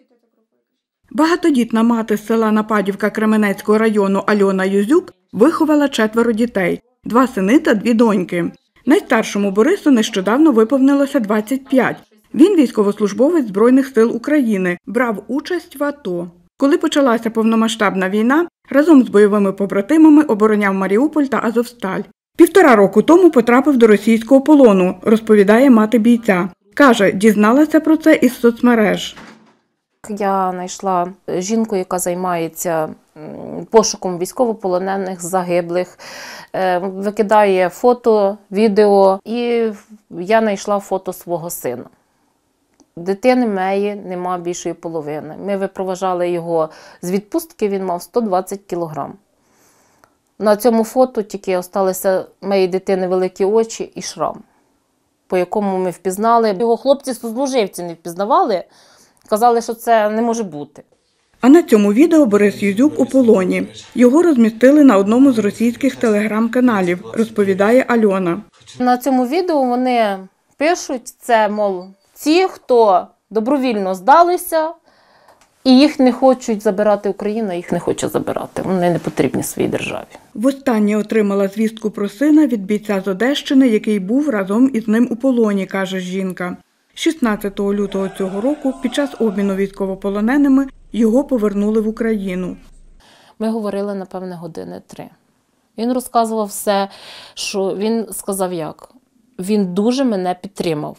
Багатодітна мати з села Нападівка Кременецького району Альона Юзюк виховала 4 дітей – 2 сини та 2 доньки. Найстаршому Борису нещодавно виповнилося 25. Він військовослужбовець Збройних сил України, брав участь в АТО. Коли почалася повномасштабна війна, разом з бойовими побратимами обороняв Маріуполь та Азовсталь. 1,5 року тому потрапив до російського полону, розповідає мати бійця. Каже, дізналася про це із соцмереж. Я знайшла жінку, яка займається пошуком військовополонених, загиблих, викидає фото, відео, і я знайшла фото свого сина. Дитини моєї нема більшої половини. Ми випроважали його з відпустки, він мав 120 кілограм. На цьому фото тільки залишилися моєї дитини великі очі і шрам, по якому ми впізнали. Його хлопці-сослуживці не впізнавали, казали, що це не може бути. А на цьому відео Борис Юзюк у полоні. Його розмістили на одному з російських телеграм-каналів, розповідає Альона. На цьому відео вони пишуть, це, мов, ті, хто добровільно здалися, і їх не хочуть забирати Україна, їх не хоче забирати. Вони не потрібні своїй державі. Востаннє отримала звістку про сина від бійця з Одещини, який був разом із ним у полоні, каже жінка. 16 лютого цього року під час обміну військовополоненими його повернули в Україну. Ми говорили, напевне, години 3. Він розказував все, що він сказав як. Він дуже мене підтримав.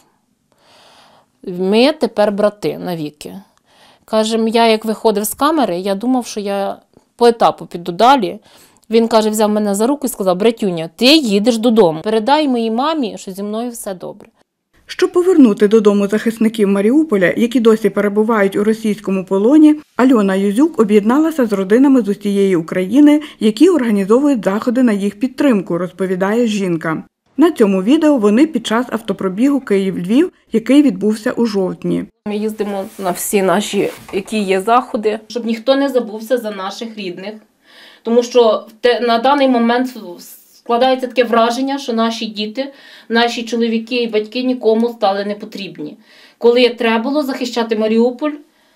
Ми тепер брати навіки. Каже, я як виходив з камери, я думав, що я по етапу піду далі. Він, каже, взяв мене за руку і сказав, братюня, ти їдеш додому. Передай моїй мамі, що зі мною все добре. Щоб повернути додому захисників Маріуполя, які досі перебувають у російському полоні, Альона Юзюк об'єдналася з родинами з усієї України, які організовують заходи на їх підтримку, розповідає жінка. На цьому відео вони під час автопробігу Київ-Львів, який відбувся у жовтні. Ми їздимо на всі наші, які є заходи, щоб ніхто не забувся за наших рідних. Тому що на даний момент складається таке враження, що наші діти, наші чоловіки і батьки нікому стали не потрібні. Коли треба було захищати Маріуполь,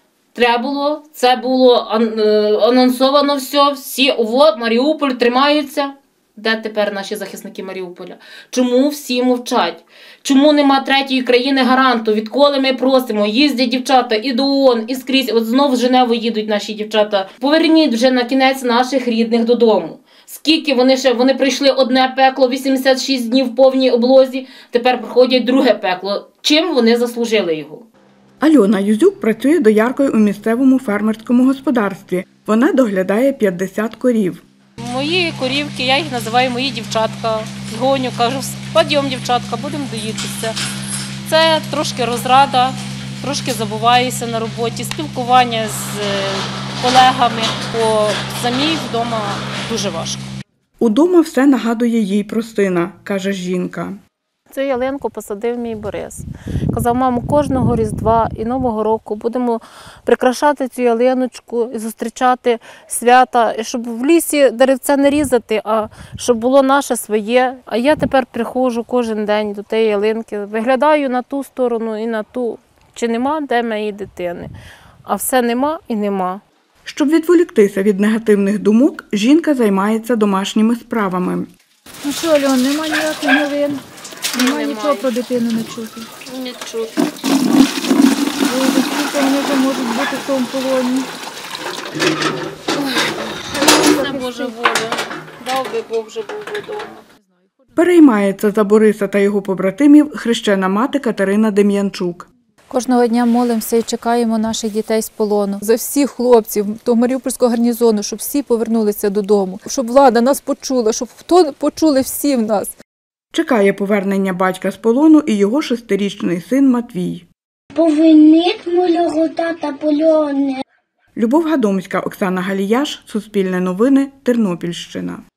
це було анонсовано всі, Маріуполь тримаються. Де тепер наші захисники Маріуполя? Чому всі мовчать? Чому нема третьої країни гаранту? Відколи ми просимо? Їздять дівчата і до ООН, і скрізь. От знов в Женеву їдуть наші дівчата. Поверніть вже на кінець наших рідних додому. Скільки вони пройшли одне пекло, 86 днів в повній облозі, тепер проходять друге пекло. Чим вони заслужили його? Альона Юзюк працює дояркою у місцевому фермерському господарстві. Вона доглядає 50 корів. Мої корівки, я їх називаю мої дівчатка. Гоню, кажу, підйом, дівчатка, будемо доїтися. Це трошки розрада, трошки забуваєшся на роботі, спілкування з колегами, бо самій вдома дуже важко. Удома все нагадує їй про сина, каже жінка. Цю ялинку посадив мій Борис. Казав, мамо, кожного Різдва і Нового року будемо прикрашати цю ялиночку і зустрічати свята, щоб в лісі деревця не різати, а щоб було наше своє. А я тепер приходжу кожен день до тієї ялинки, виглядаю на ту сторону і на ту, чи нема де моєї дитини. А все нема і нема. Щоб відволіктися від негативних думок, жінка займається домашніми справами. Ну що, Альон, нема ніяких новин? Немає нічого про дитину не чути. Не чути. Скільки вони вже можуть бути в тому полоні? Це Божа воля. Дав би Бог вже був додому. Переймається за Бориса та його побратимів хрещена мати Катерина Дем'янчук. Кожного дня молимося і чекаємо наших дітей з полону. За всіх хлопців того Маріупольського гарнізону, щоб всі повернулися додому. Щоб влада нас почула, щоб почули всі в нас. Чекає повернення батька з полону і його 6-річний син Матвій. Поверніть мого тата полоне. Любов Гадомська, Оксана Галіяш, Суспільне новини, Тернопільщина.